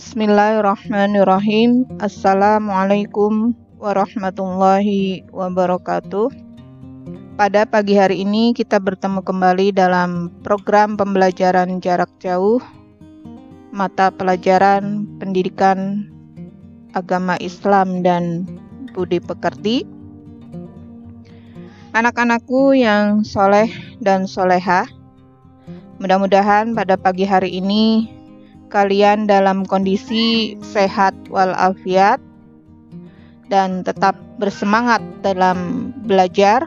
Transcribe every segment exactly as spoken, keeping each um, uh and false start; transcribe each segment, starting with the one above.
Bismillahirrahmanirrahim. Assalamualaikum warahmatullahi wabarakatuh. Pada pagi hari ini kita bertemu kembali dalam program pembelajaran jarak jauh mata pelajaran pendidikan agama Islam dan budi pekerti. Anak-anakku yang soleh dan solehah, mudah-mudahan pada pagi hari ini kalian dalam kondisi sehat walafiat dan tetap bersemangat dalam belajar.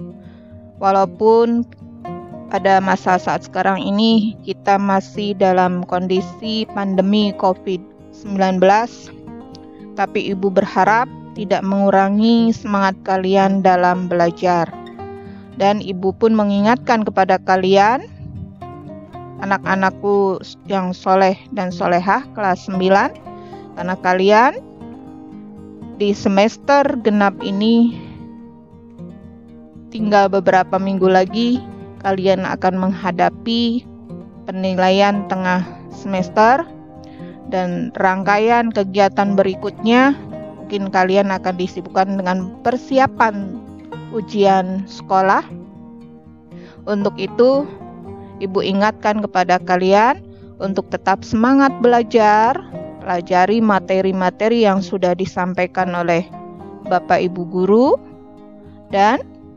Walaupun pada masa saat sekarang ini kita masih dalam kondisi pandemi covid sembilan belas, tapi Ibu berharap tidak mengurangi semangat kalian dalam belajar. Dan Ibu pun mengingatkan kepada kalian, anak-anakku yang soleh dan solehah kelas sembilan, karena kalian di semester genap ini tinggal beberapa minggu lagi kalian akan menghadapi penilaian tengah semester, dan rangkaian kegiatan berikutnya mungkin kalian akan disibukkan dengan persiapan ujian sekolah. Untuk itu Ibu ingatkan kepada kalian untuk tetap semangat belajar, pelajari materi-materi yang sudah disampaikan oleh Bapak Ibu guru, dan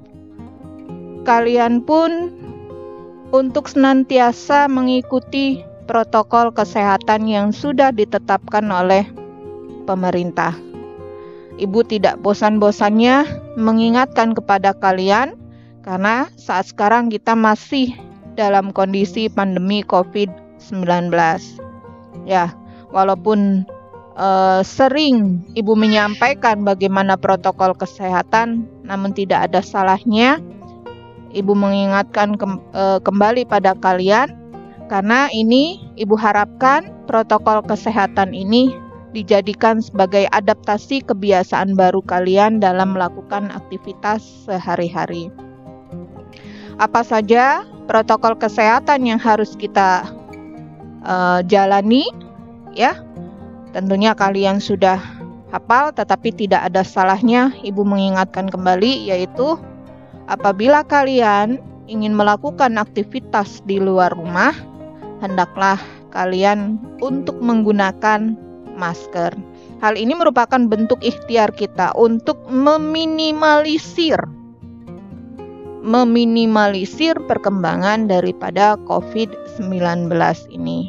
kalian pun untuk senantiasa mengikuti protokol kesehatan yang sudah ditetapkan oleh pemerintah. Ibu tidak bosan-bosannya mengingatkan kepada kalian, karena saat sekarang kita masih dalam kondisi pandemi covid sembilan belas. Ya, walaupun uh, sering Ibu menyampaikan bagaimana protokol kesehatan, namun tidak ada salahnya Ibu mengingatkan ke, uh, kembali pada kalian, karena ini Ibu harapkan protokol kesehatan ini dijadikan sebagai adaptasi kebiasaan baru kalian dalam melakukan aktivitas sehari-hari. Apa saja protokol kesehatan yang harus kita uh, jalani, ya? Tentunya kalian sudah hafal, tetapi tidak ada salahnya Ibu mengingatkan kembali, yaitu apabila kalian ingin melakukan aktivitas di luar rumah, hendaklah kalian untuk menggunakan masker. Hal ini merupakan bentuk ikhtiar kita untuk meminimalisir meminimalisir perkembangan daripada covid sembilan belas ini.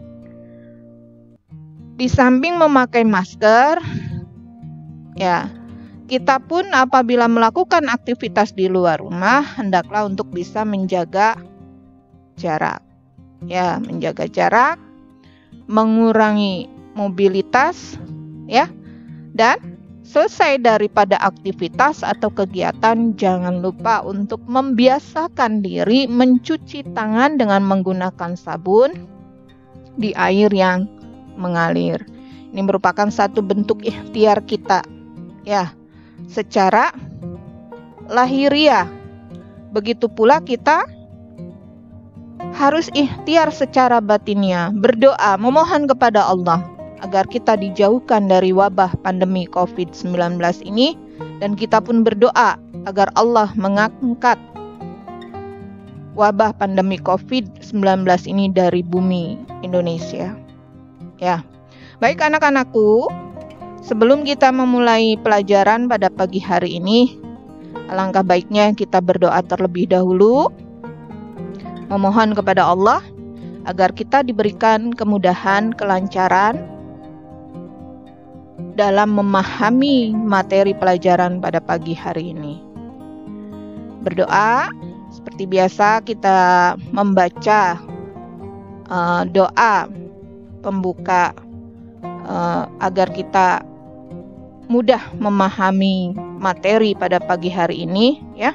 Di samping memakai masker, ya, kita pun apabila melakukan aktivitas di luar rumah, hendaklah untuk bisa menjaga jarak. Ya, menjaga jarak, mengurangi mobilitas, ya. Dan selesai daripada aktivitas atau kegiatan, jangan lupa untuk membiasakan diri mencuci tangan dengan menggunakan sabun di air yang mengalir. Ini merupakan satu bentuk ikhtiar kita, ya, secara lahiriah. Begitu pula kita harus ikhtiar secara batinnya, berdoa, memohon kepada Allah agar kita dijauhkan dari wabah pandemi covid sembilan belas ini, dan kita pun berdoa agar Allah mengangkat wabah pandemi covid sembilan belas ini dari bumi Indonesia. Ya. Baik anak-anakku, sebelum kita memulai pelajaran pada pagi hari ini, alangkah baiknya kita berdoa terlebih dahulu, memohon kepada Allah agar kita diberikan kemudahan, kelancaran dalam memahami materi pelajaran pada pagi hari ini. Berdoa, seperti biasa kita membaca uh, doa pembuka uh, agar kita mudah memahami materi pada pagi hari ini, ya.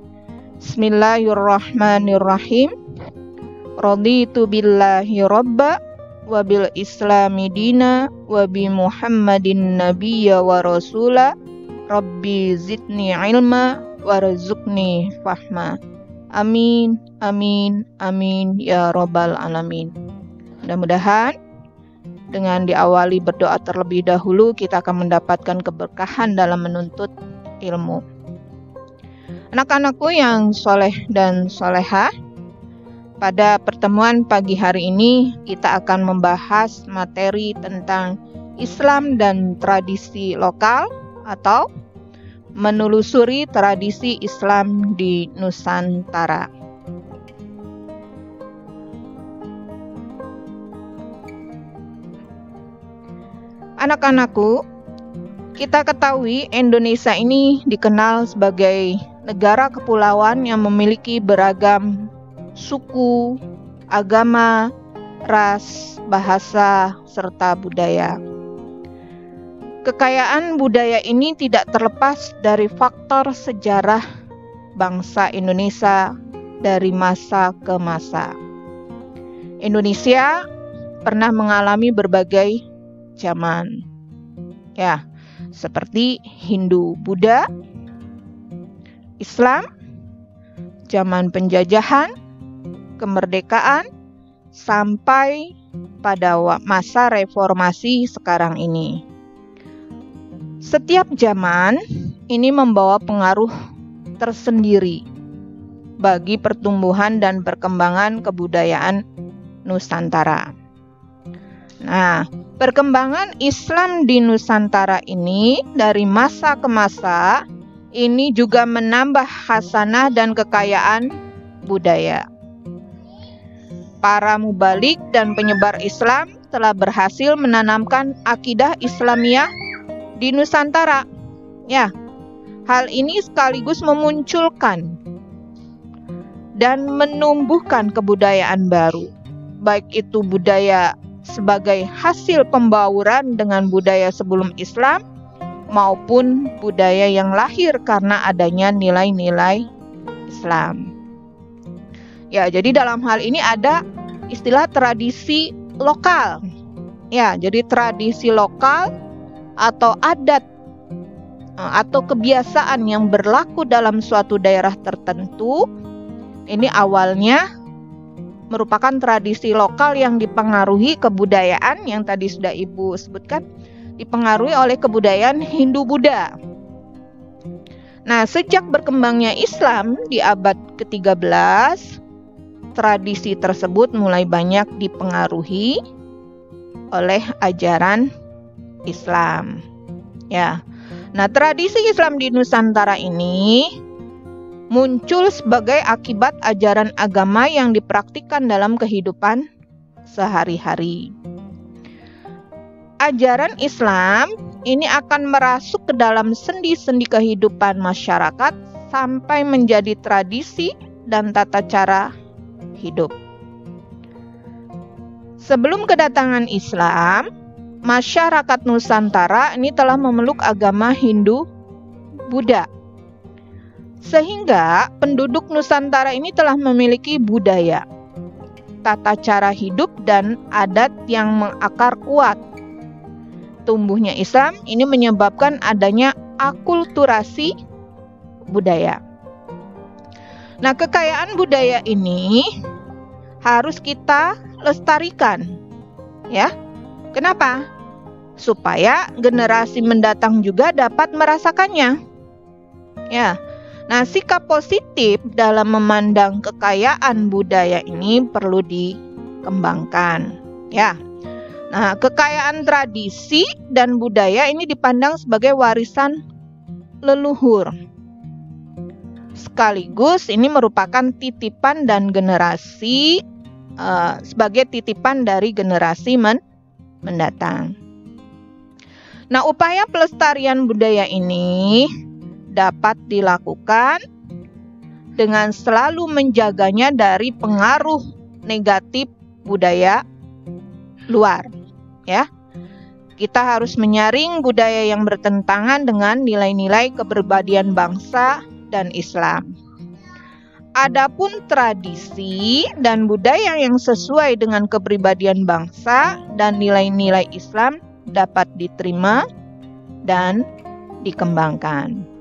Bismillahirrahmanirrahim. Raditu billahi robba wabil islami dina wabi muhammadin nabiyya wa rasula rabbi zidni ilma warzuqni fahma. Amin, amin, amin ya robbal alamin. Mudah-mudahan Dengan diawali berdoa terlebih dahulu, kita akan mendapatkan keberkahan dalam menuntut ilmu. Anak-anakku yang soleh dan soleha, pada pertemuan pagi hari ini kita akan membahas materi tentang Islam dan tradisi lokal atau menelusuri tradisi Islam di Nusantara. Anak-anakku, kita ketahui Indonesia ini dikenal sebagai negara kepulauan yang memiliki beragam suku, agama, ras, bahasa, serta budaya. Kekayaan budaya ini tidak terlepas dari faktor sejarah bangsa Indonesia dari masa ke masa. Indonesia pernah mengalami berbagai zaman, ya, seperti Hindu, Buddha, Islam, zaman penjajahan, kemerdekaan, sampai pada masa reformasi sekarang ini. Setiap zaman ini membawa pengaruh tersendiri bagi pertumbuhan dan perkembangan kebudayaan Nusantara. Nah, perkembangan Islam di Nusantara ini dari masa ke masa ini juga menambah khasanah dan kekayaan budaya. Para mubalik dan penyebar Islam telah berhasil menanamkan akidah Islamiyah di Nusantara. Ya, hal ini sekaligus memunculkan dan menumbuhkan kebudayaan baru, baik itu budaya sebagai hasil pembauran dengan budaya sebelum Islam maupun budaya yang lahir karena adanya nilai-nilai Islam. Ya, jadi dalam hal ini ada istilah tradisi lokal. Ya, jadi tradisi lokal atau adat atau kebiasaan yang berlaku dalam suatu daerah tertentu ini awalnya merupakan tradisi lokal yang dipengaruhi kebudayaan yang tadi sudah Ibu sebutkan, dipengaruhi oleh kebudayaan Hindu-Buddha. Nah, sejak berkembangnya Islam di abad ketiga belas, tradisi tersebut mulai banyak dipengaruhi oleh ajaran Islam. Ya. Nah, tradisi Islam di Nusantara ini muncul sebagai akibat ajaran agama yang dipraktikkan dalam kehidupan sehari-hari. Ajaran Islam ini akan merasuk ke dalam sendi-sendi kehidupan masyarakat sampai menjadi tradisi dan tata cara hidup. Sebelum kedatangan Islam, masyarakat Nusantara ini telah memeluk agama Hindu, Buddha. Sehingga penduduk Nusantara ini telah memiliki budaya, tata cara hidup dan adat yang mengakar kuat. Tumbuhnya Islam ini menyebabkan adanya akulturasi budaya. Nah, kekayaan budaya ini harus kita lestarikan, ya. Kenapa? Supaya generasi mendatang juga dapat merasakannya. Ya. Nah, sikap positif dalam memandang kekayaan budaya ini perlu dikembangkan, ya. Nah, kekayaan tradisi dan budaya ini dipandang sebagai warisan leluhur. Sekaligus ini merupakan titipan dan generasi uh, sebagai titipan dari generasi men mendatang. Nah, upaya pelestarian budaya ini dapat dilakukan dengan selalu menjaganya dari pengaruh negatif budaya luar, ya. Kita harus menyaring budaya yang bertentangan dengan nilai-nilai kepribadian bangsa dan Islam. Adapun tradisi dan budaya yang sesuai dengan kepribadian bangsa dan nilai-nilai Islam dapat diterima dan dikembangkan.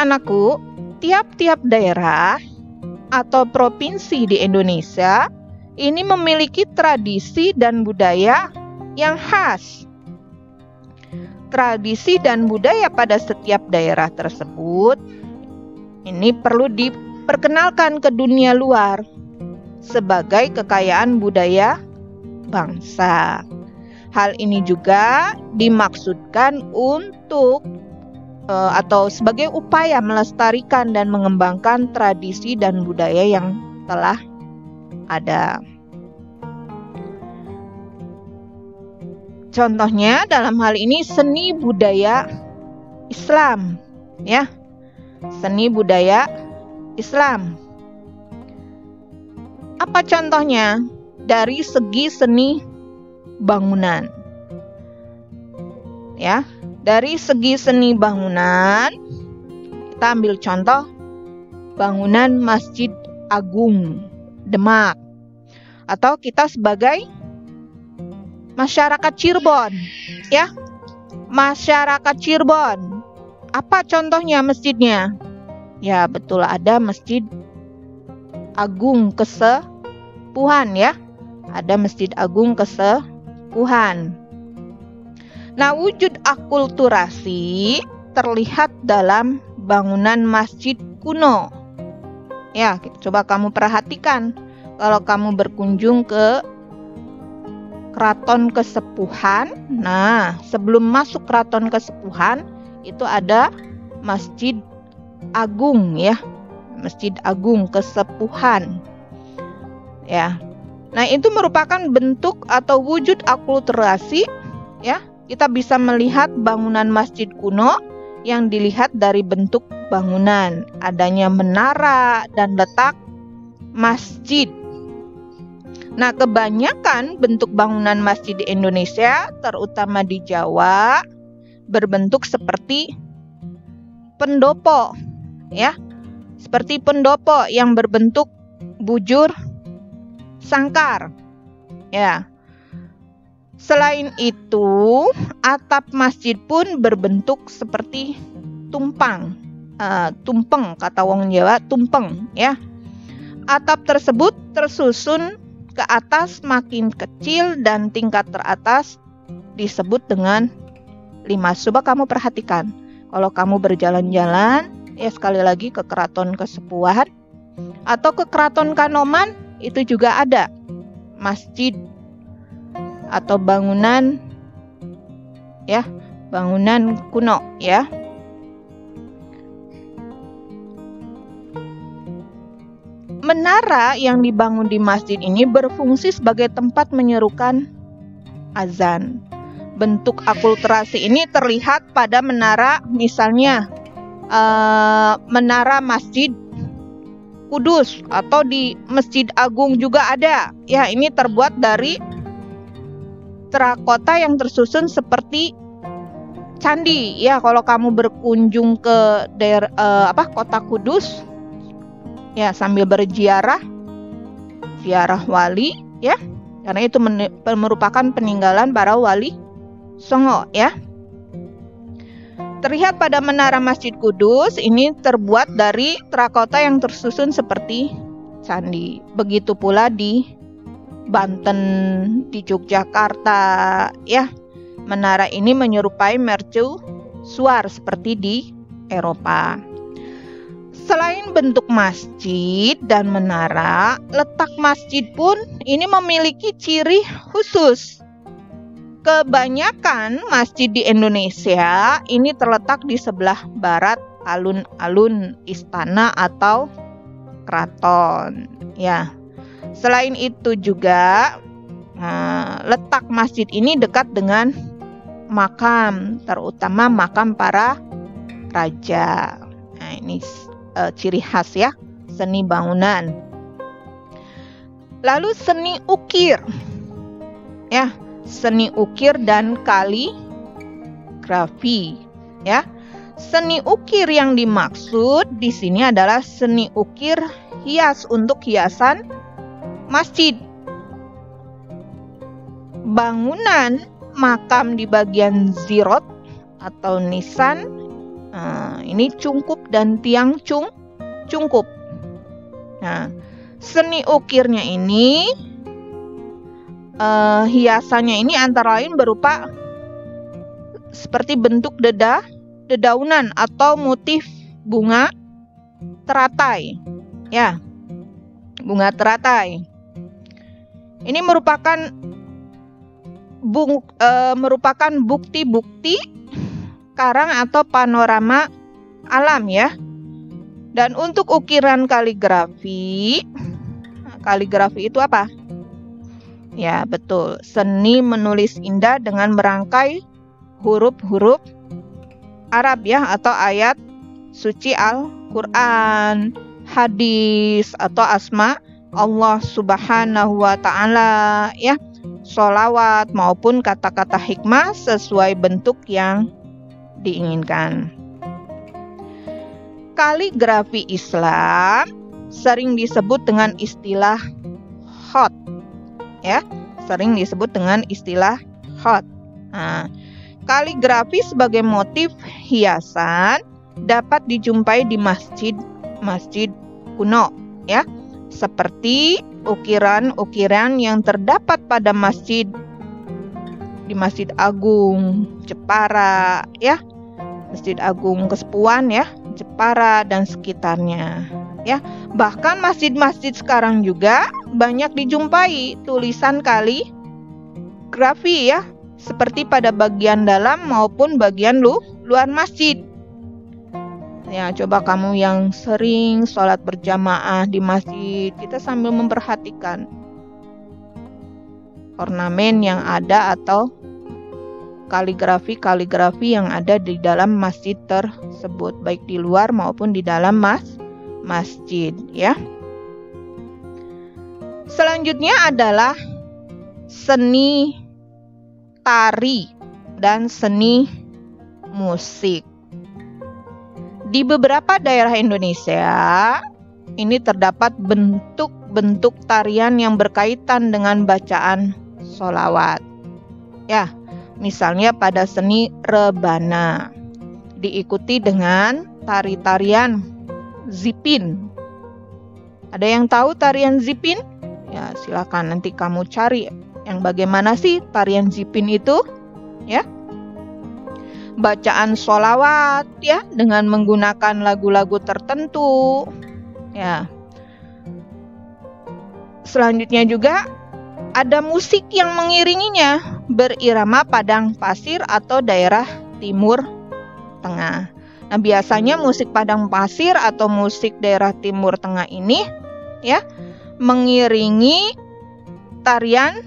Anak-anakku, tiap-tiap daerah atau provinsi di Indonesia ini memiliki tradisi dan budaya yang khas. Tradisi dan budaya pada setiap daerah tersebut ini perlu diperkenalkan ke dunia luar sebagai kekayaan budaya bangsa. Hal ini juga dimaksudkan untuk uh, atau sebagai upaya melestarikan dan mengembangkan tradisi dan budaya yang telah ada. Contohnya dalam hal ini seni budaya Islam, ya. Seni budaya Islam. Apa contohnya? Dari segi seni bangunan. Ya, dari segi seni bangunan kita ambil contoh bangunan Masjid Agung Demak, atau kita sebagai masyarakat Cirebon, ya. Masyarakat Cirebon. Apa contohnya masjidnya? Ya, betul, ada Masjid Agung Kesepuhan, ya. Ada Masjid Agung Kesepuhan. Nah, wujud akulturasi terlihat dalam bangunan masjid kuno. Ya, coba kamu perhatikan kalau kamu berkunjung ke Keraton Kesepuhan. Nah, sebelum masuk Keraton Kesepuhan itu ada Masjid Agung, ya. Masjid Agung Kesepuhan. Ya. Nah, itu merupakan bentuk atau wujud akulturasi, ya. Kita bisa melihat bangunan masjid kuno yang dilihat dari bentuk bangunan, adanya menara dan letak masjid. Nah, kebanyakan bentuk bangunan masjid di Indonesia, terutama di Jawa, berbentuk seperti pendopo, ya. Seperti pendopo yang berbentuk bujur sangkar, ya. Selain itu, atap masjid pun berbentuk seperti tumpang, uh, tumpeng kata wong Jawa, tumpeng, ya. Atap tersebut tersusun ke atas makin kecil dan tingkat teratas disebut dengan limas. Coba kamu perhatikan, kalau kamu berjalan-jalan, ya sekali lagi ke Keraton Kesepuhan atau ke Keraton Kanoman, itu juga ada masjid atau bangunan, ya, bangunan kuno, ya. Menara yang dibangun di masjid ini berfungsi sebagai tempat menyerukan azan. Bentuk akulturasi ini terlihat pada menara, misalnya uh, menara Masjid Kudus atau di Masjid Agung juga ada. Ya, ini terbuat dari terakota yang tersusun seperti candi. Ya, kalau kamu berkunjung ke daerah uh, apa kota Kudus, ya, sambil berziarah, ziarah wali, ya, karena itu men- merupakan peninggalan para wali Songo, ya. Terlihat pada menara Masjid Kudus ini terbuat dari terakota yang tersusun seperti candi. Begitu pula di Banten, di Yogyakarta, ya. Menara ini menyerupai mercusuar seperti di Eropa. Selain bentuk masjid dan menara, letak masjid pun ini memiliki ciri khusus. Kebanyakan masjid di Indonesia ini terletak di sebelah barat alun-alun istana atau keraton. Ya. Selain itu juga nah, letak masjid ini dekat dengan makam, terutama makam para raja. Nah, ini uh, ciri khas, ya, seni bangunan. Lalu seni ukir, ya, seni ukir dan kaligrafi, ya. Seni ukir yang dimaksud di sini adalah seni ukir hias untuk hiasan masjid. Bangunan makam di bagian zirot atau nisan, nah, ini cungkup dan tiang cung cungkup. Nah, seni ukirnya ini uh, hiasannya ini antara lain berupa seperti bentuk dedah, dedaunan atau motif bunga teratai. Ya, bunga teratai. Ini merupakan bung, uh, merupakan bukti-bukti karang atau panorama alam ya. Dan untuk ukiran kaligrafi, kaligrafi itu apa? Ya, betul. Seni menulis indah dengan merangkai huruf-huruf Arab ya, atau ayat suci Al-Quran, hadis atau asma Allah Subhanahu wa Ta'ala ya, sholawat maupun kata-kata hikmah sesuai bentuk yang diinginkan. Kaligrafi Islam sering disebut dengan istilah khat ya, sering disebut dengan istilah khat. Nah, kaligrafi sebagai motif hiasan dapat dijumpai di masjid-masjid kuno ya, seperti ukiran-ukiran yang terdapat pada masjid di Masjid Agung Jepara ya, Masjid Agung Kesepuan ya, Jepara dan sekitarnya ya. Bahkan masjid-masjid sekarang juga banyak dijumpai tulisan kaligrafi ya, seperti pada bagian dalam maupun bagian lu, luar masjid. Ya, coba kamu yang sering sholat berjamaah di masjid, kita sambil memperhatikan ornamen yang ada atau kaligrafi-kaligrafi yang ada di dalam masjid tersebut, baik di luar maupun di dalam mas masjid ya. Selanjutnya adalah seni tari dan seni musik. Di beberapa daerah Indonesia ini terdapat bentuk-bentuk tarian yang berkaitan dengan bacaan sholawat ya. Misalnya pada seni rebana diikuti dengan tari-tarian zipin. Ada yang tahu tarian zipin? Ya, silakan nanti kamu cari yang bagaimana sih tarian zipin itu ya. Bacaan sholawat ya, dengan menggunakan lagu-lagu tertentu ya. Selanjutnya juga ada musik yang mengiringinya, berirama padang pasir atau daerah timur tengah. Nah, biasanya musik padang pasir atau musik daerah timur tengah ini ya mengiringi tarian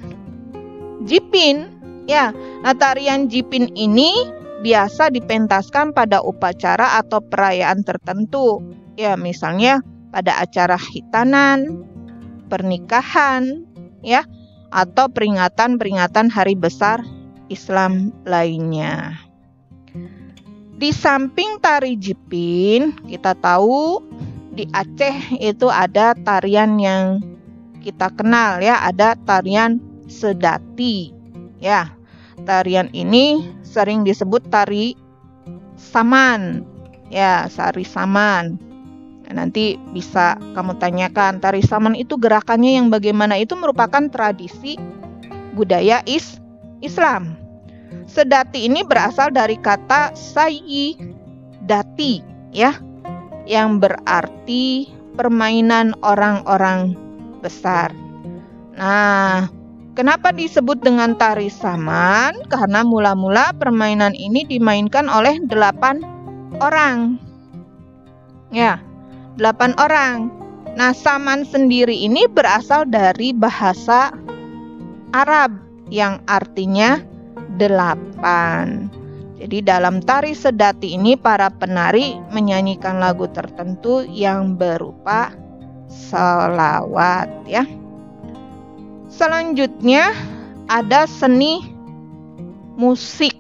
jipin ya. Nah, tarian jipin ini biasa dipentaskan pada upacara atau perayaan tertentu ya, misalnya pada acara khitanan, pernikahan ya, atau peringatan-peringatan hari besar Islam lainnya. Di samping tari jipin, kita tahu di Aceh itu ada tarian yang kita kenal ya, ada tarian sedati ya. Tarian ini sering disebut tari saman ya, tari saman. Nanti bisa kamu tanyakan, tari saman itu gerakannya yang bagaimana? Itu merupakan tradisi budaya is Islam. Sedati ini berasal dari kata sayi dati ya, yang berarti permainan orang-orang besar. Nah, kenapa disebut dengan tari saman? Karena mula-mula permainan ini dimainkan oleh delapan orang ya, delapan orang. Nah, saman sendiri ini berasal dari bahasa Arab yang artinya delapan. Jadi dalam tari sedati ini para penari menyanyikan lagu tertentu yang berupa sholawat ya. Selanjutnya ada seni musik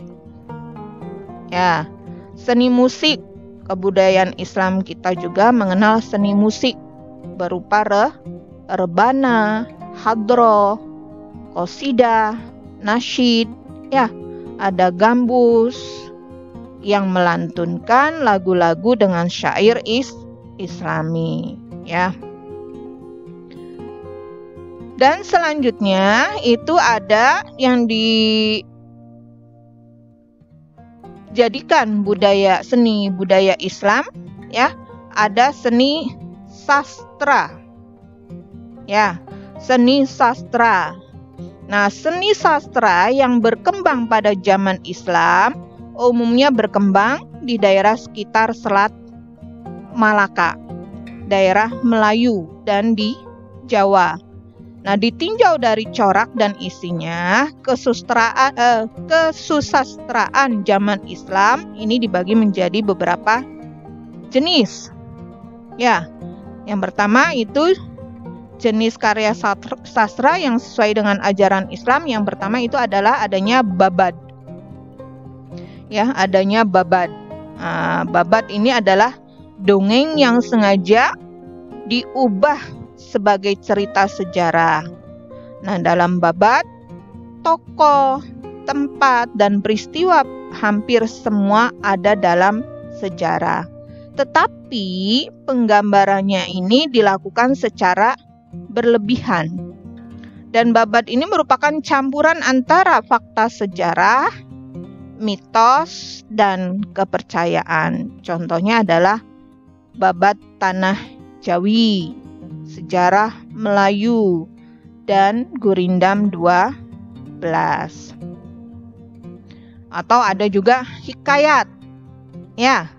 ya. Seni musik, kebudayaan Islam kita juga mengenal seni musik berupa re, rebana, hadroh, qasidah, nasyid ya. Ada gambus yang melantunkan lagu-lagu dengan syair is Islami ya. Dan selanjutnya itu ada yang dijadikan budaya seni budaya Islam, ya. Ada seni sastra. Ya, seni sastra. Nah, seni sastra yang berkembang pada zaman Islam umumnya berkembang di daerah sekitar Selat Malaka, daerah Melayu, dan di Jawa. Nah, ditinjau dari corak dan isinya, kesusastraan, eh, kesusastraan zaman Islam ini dibagi menjadi beberapa jenis. Ya, yang pertama itu jenis karya sastra yang sesuai dengan ajaran Islam. Yang pertama itu adalah adanya babad. Ya, adanya babad. Nah, babad ini adalah dongeng yang sengaja diubah sebagai cerita sejarah. Nah, dalam babad, tokoh, tempat, dan peristiwa hampir semua ada dalam sejarah. Tetapi penggambarannya ini dilakukan secara berlebihan. Dan babad ini merupakan campuran antara fakta sejarah, mitos, dan kepercayaan. Contohnya adalah babad Tanah Jawi, Sejarah Melayu, dan Gurindam dua belas. Atau ada juga hikayat. Ya.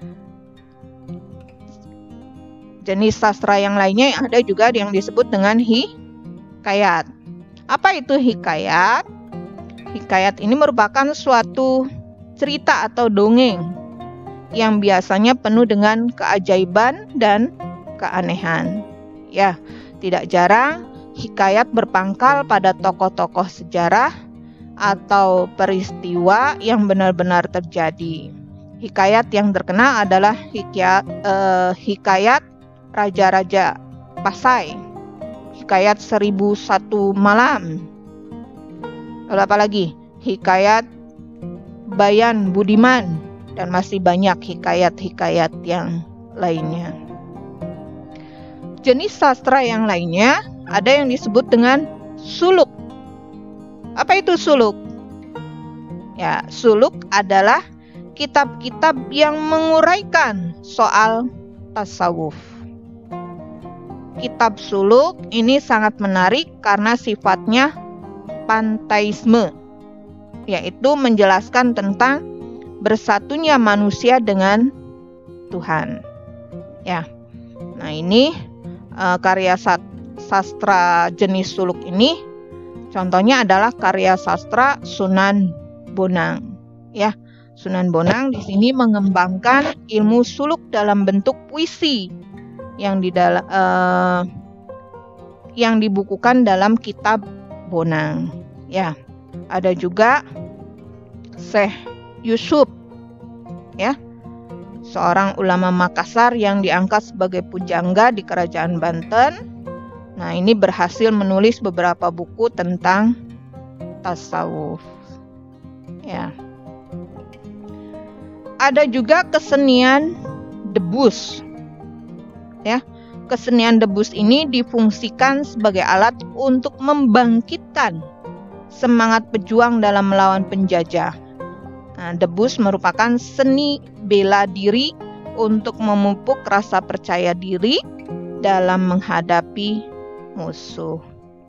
Jenis sastra yang lainnya ada juga yang disebut dengan hikayat. Apa itu hikayat? Hikayat ini merupakan suatu cerita atau dongeng yang biasanya penuh dengan keajaiban dan keanehan. Ya, tidak jarang hikayat berpangkal pada tokoh-tokoh sejarah atau peristiwa yang benar-benar terjadi. Hikayat yang terkenal adalah hikayat, eh, hikayat Raja-Raja Pasai, hikayat Seribu Satu Malam. Lalu apa lagi? Hikayat Bayan Budiman, dan masih banyak hikayat-hikayat yang lainnya. Jenis sastra yang lainnya ada yang disebut dengan suluk. Apa itu suluk? Ya, suluk adalah kitab-kitab yang menguraikan soal tasawuf. Kitab suluk ini sangat menarik karena sifatnya panteisme, yaitu menjelaskan tentang bersatunya manusia dengan Tuhan. Ya, nah ini uh, karya sastra jenis suluk ini, contohnya adalah karya sastra Sunan Bonang. Ya, Sunan Bonang di sini mengembangkan ilmu suluk dalam bentuk puisi yang di dalam uh, yang dibukukan dalam kitab Bonang. Ya, ada juga Syekh Yusuf, ya, seorang ulama Makassar yang diangkat sebagai pujangga di Kerajaan Banten. Nah, ini berhasil menulis beberapa buku tentang tasawuf. Ya. Ada juga kesenian debus. Ya, kesenian debus ini difungsikan sebagai alat untuk membangkitkan semangat pejuang dalam melawan penjajah. Nah, debus merupakan seni bela diri untuk memupuk rasa percaya diri dalam menghadapi musuh.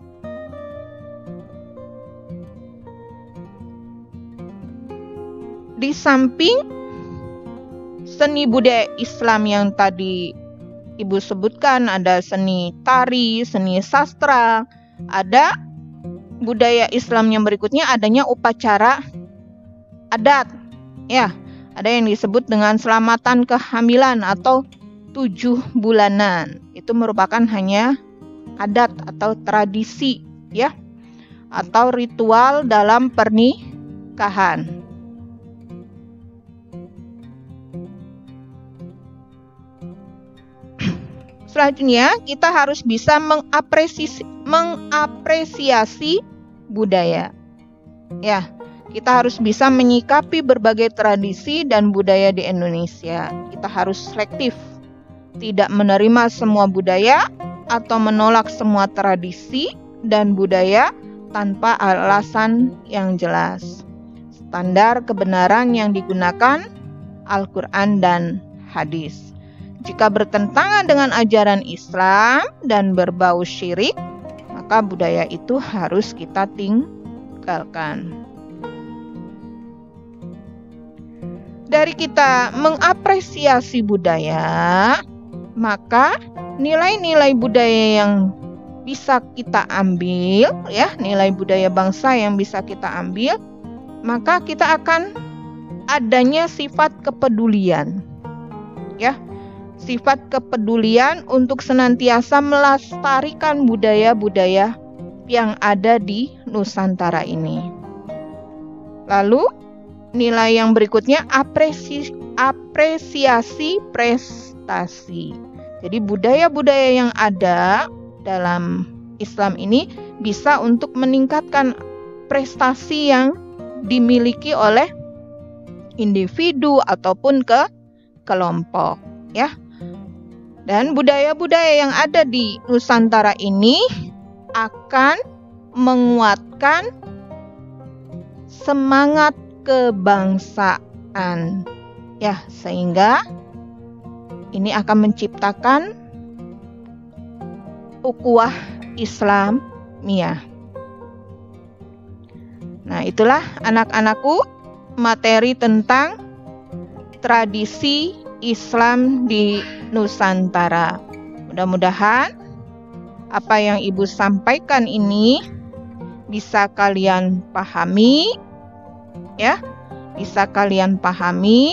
Di samping seni budaya Islam yang tadi Ibu sebutkan, ada seni tari, seni sastra, ada budaya Islam yang berikutnya adanya upacara adat. Ya, ada yang disebut dengan selamatan kehamilan atau tujuh bulanan. Itu merupakan hanya adat atau tradisi, ya, atau ritual dalam pernikahan. Selanjutnya, kita harus bisa mengapresiasi, mengapresiasi budaya. Ya, kita harus bisa menyikapi berbagai tradisi dan budaya di Indonesia. Kita harus selektif, tidak menerima semua budaya atau menolak semua tradisi dan budaya tanpa alasan yang jelas. Standar kebenaran yang digunakan Al-Quran dan hadis. Jika bertentangan dengan ajaran Islam dan berbau syirik, maka budaya itu harus kita tinggalkan. Dari kita mengapresiasi budaya, maka nilai-nilai budaya yang bisa kita ambil, ya, nilai budaya bangsa yang bisa kita ambil, maka kita akan adanya sifat kepedulian, ya, sifat kepedulian untuk senantiasa melestarikan budaya-budaya yang ada di Nusantara ini. Lalu nilai yang berikutnya apresi, apresiasi prestasi. Jadi budaya-budaya yang ada dalam Islam ini bisa untuk meningkatkan prestasi yang dimiliki oleh individu ataupun ke kelompok, ya. Dan budaya-budaya yang ada di Nusantara ini akan menguatkan semangat kebangsaan, ya, sehingga ini akan menciptakan ukhuwah Islamiyah. Nah, itulah anak-anakku materi tentang tradisi Islam di Nusantara. Mudah-mudahan apa yang Ibu sampaikan ini bisa kalian pahami, ya, bisa kalian pahami,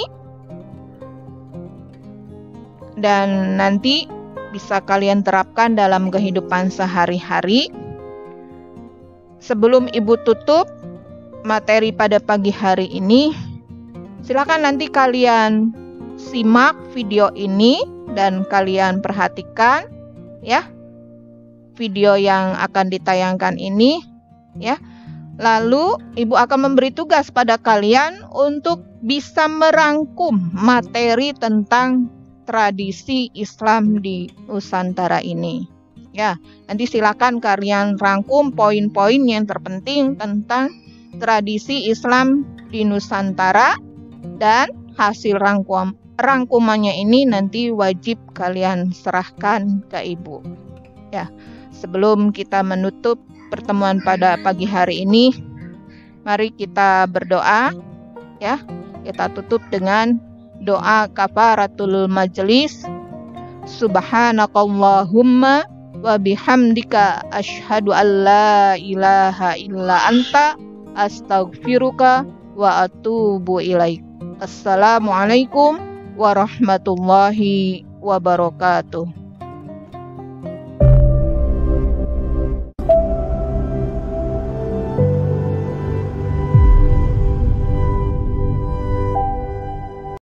dan nanti bisa kalian terapkan dalam kehidupan sehari-hari. Sebelum Ibu tutup materi pada pagi hari ini, silakan nanti kalian simak video ini dan kalian perhatikan, ya, video yang akan ditayangkan ini, ya. Lalu Ibu akan memberi tugas pada kalian untuk bisa merangkum materi tentang tradisi Islam di Nusantara ini. Ya, nanti silakan kalian rangkum poin-poin yang terpenting tentang tradisi Islam di Nusantara, dan hasil rangkum rangkumannya ini nanti wajib kalian serahkan ke Ibu. Ya, sebelum kita menutup pertemuan pada pagi hari ini, mari kita berdoa, ya. Kita tutup dengan doa kafaratul majelis. Subhanakallahumma wa bihamdika asyhadu an la ilaha illa anta astaghfiruka wa atubu ilaik. Assalamualaikum warahmatullahi wabarakatuh.